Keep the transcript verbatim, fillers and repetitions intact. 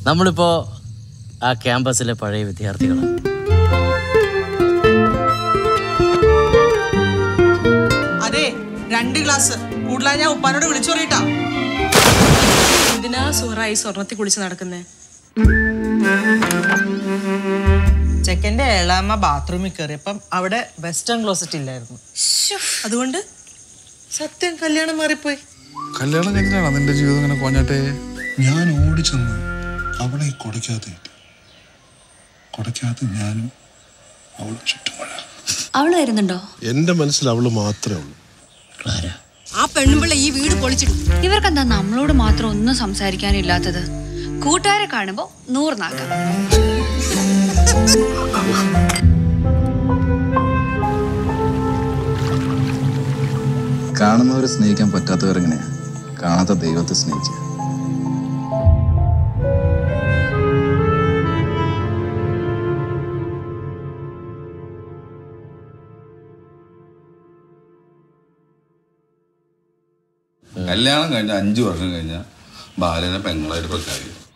നമ്മളിപ്പോ ആ ക്യാമ്പസിലെ പഴയ വിദ്യാർത്ഥികളാണ്. അതെ, രണ്ട് ഗ്ലാസ് കൂടുതലായി ഞാൻ ഉപ്പാനോട് വിളിച്ചു പറയട്ടാ. എന്തിനാ സുഹറായി സ്വർണത്തിൽ കുളിച്ച് നടക്കുന്നേ? ചെക്കൻ്റെ ഏഴാമ ബാത്റൂമിൽ കയറിയപ്പം അവിടെ വെസ്റ്റേൺ ക്ലോസറ്റ് ഇല്ലായിരുന്നു. അതുകൊണ്ട് സത്യം കല്യാണം മാറിപ്പോയി. കല്യാണം കഴിഞ്ഞാണോ നിന്റെ ജീവിതം ഇങ്ങനെ പോഞ്ഞാട്ടെ? ഞാൻ ഓടിച്ചെന്ന് അവളെ കൊടക്കാതെ കൊടക്കാതെ ഞാനും അവളും ചുറ്റുമഴ. അവള് വരുന്നുണ്ടോ? എന്റെ മനസ്സിൽ അവള് മാത്രമേ ഉള്ളൂ. ആ പെണ്ണുമ്പിള്ള ഈ വീട് പൊളിച്ചിടും. ഇവർക്കെന്താ നമ്മളോട് മാത്രം ഒന്നും സംസാരിക്കാനില്ലാത്തത്? കൂട്ടുകാരെ കാണുമ്പോ നൂറ് നാക്കാം. കാണുന്നവരെ സ്നേഹിക്കാൻ പറ്റാത്തവർ എങ്ങനെയാ കാണാത്ത ദൈവത്തെ സ്നേഹിക്കുക? കല്യാണം കഴിഞ്ഞ അഞ്ചു വർഷം കഴിഞ്ഞ ബാലനെ പെങ്ങളായിട്ട് പ്രഖ്യാപിക്കും.